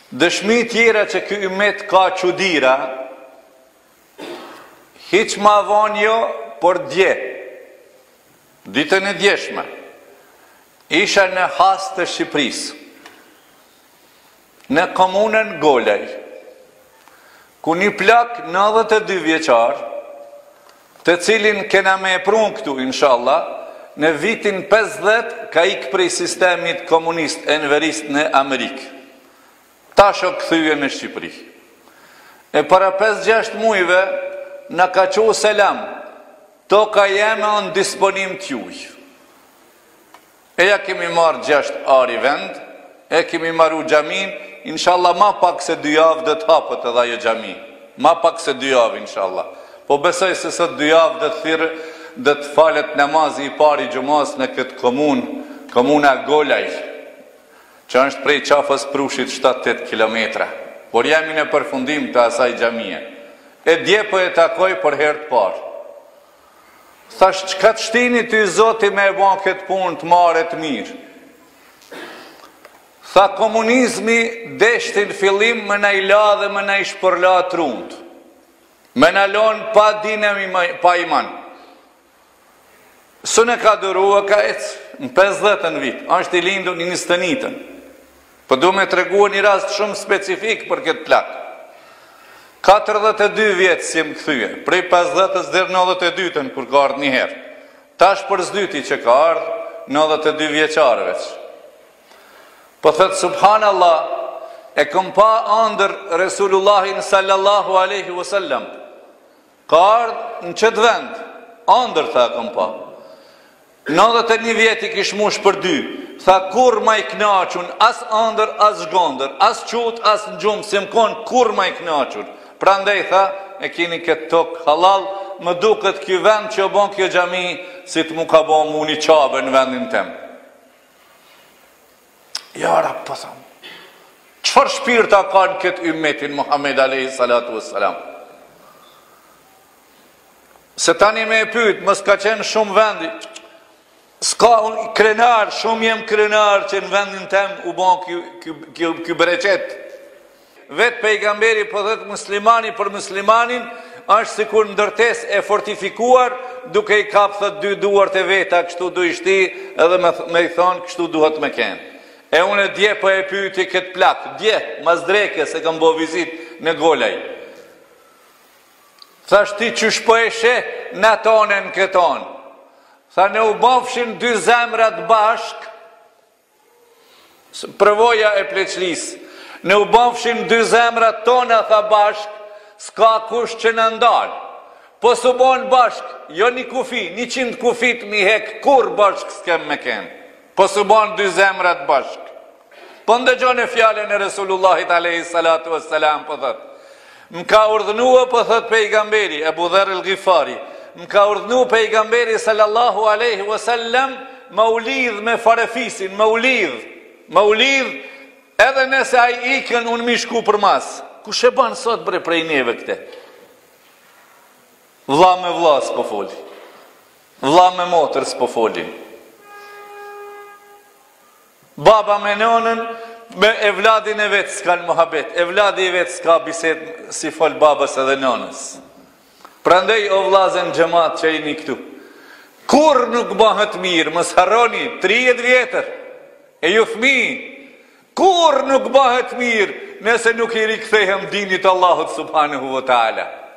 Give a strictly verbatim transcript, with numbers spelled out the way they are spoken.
Dëshmi tjera që ky ummet ka çudira, hiç ma vonë jo, por dje, ditën e djeshme, isha në has të Shqipërisë, në komunën Golaj, ku një plak nëntëdhjetë e dy vjeçar, të cilin kena me e prun këtu, inshallah, në vitin pesëdhjetë ka ikë prej sistemit komunist enverist në Amerikë. Tash o këthyje në Shqipëri. E para pesë gjashtë mujve, në ka qo selam, toka jeme në disponim t'juj. E ja kemi marrë gjashtë ari vend, e kemi marru gjamin, inshallah ma pak se dy javë dhe t'hapët edhe ajo gjami. Ma pak se dy javë, inshallah. Po besoj se sot dy javë dhe t'thirë, dhe të falet namazi i pari gjumas në këtë komun, komuna Golaj, që është prej qafës prushit shtatë tetë kilometra, por jemi në përfundim të asaj gjamie. E dje për e takoj për herë të parë. Thash, qëka të shtini të i zoti me e ban këtë punë të mare të mirë? Tha, komunizmi deshtin fillim më në i la dhe më në i shpërla të rundë. Me në lonë pa dinem pa iman. Së në ka dërua ka ecë në pesëdhjetën vit, është i lindu një njëzet e njëtën. Po du me të regua një rast shumë specifik për këtë plak. katërdhjetë e dy vjetë si më këthyje, prej pesëdhjetës dhe nëntëdhjetë e dytën kur ka ardhë një herë. Tash për zdyti që ka ardhë, nëntëdhjetë e dy vjeqarëveç. Po thëtë subhanallah, e këm pa andër Resulullahin sallallahu aleyhi wasallam, ka ardhë në qëtë vend, andër tha këm pa. nëntëdhjetë e një vjeti kish mush për dy, tha kur ma i knaqun, as andër, as zhgondër, as qut, as në gjumë, si më konë kur ma i knaqun. Pra ndaj tha, e kini këtë tokë halal, më duket kjo vend që o bon kjo gjami, si të mu ka bon mu një qabe në vendin tem. Jara, po thamë, qëfar shpirta ka në këtë ymmetin Muhammed alayhi salatu wassalam? Se tani me e pyt, mës ka qenë shumë vendi, s'ka unë krenar, shumë jem krenar që në vendin tem u bon kjo bereqet. Vetë pejgamberi po dhëtë muslimani për muslimanin, është si kur ndërtes e fortifikuar, duke i kapë thët dy duart e veta, kështu du ishti, edhe me, me i thonë, kështu duhet me kenë. E unë e dje për e pyti këtë plak, dje, mas dreke, se kam bo vizit në Golaj. Thash ti që shpo e she, në tonë në këtonë. Tha ne u bafshin dy zemrat bashk, përvoja e pleqlis, ne u bafshin dy zemrat tona, tha bashk, s'ka kush që në ndalë. Po su bon bashk, jo një kufi, një qind kufit mi hek, kur bashk s'kem me kenë. Po su bon dy zemrat bashk. Po ndëgjon e fjallën e Resulullahit alayhi salatu wassalam, po thët. Më ka urdhënua, po thët pejgamberi, Ebu Dherr el-Ghifari, më ka urdhënu pejgamberi sallallahu aleyhi wasallam më u lidh me farefisin, më u lidh, më u lidh edhe nëse a i ikën unë mi shku për mas. Ku shë banë sot bre prej neve këte? Vlla me vlla s'po foli, vlla me motër s'po folin. Baba me nonën, me evladin e vetë s'ka në muhabet, evladi e vetë s'ka biset si fol babës edhe nonës. Prandej o vlazen gjemat që i një këtu, kur nuk bëhet mirë, mës harroni, tridhjetë vjetër, e ju fmi, kur nuk bëhet mirë, nëse nuk i rikthehem dinit Allahut subhanahu wa ta'ala.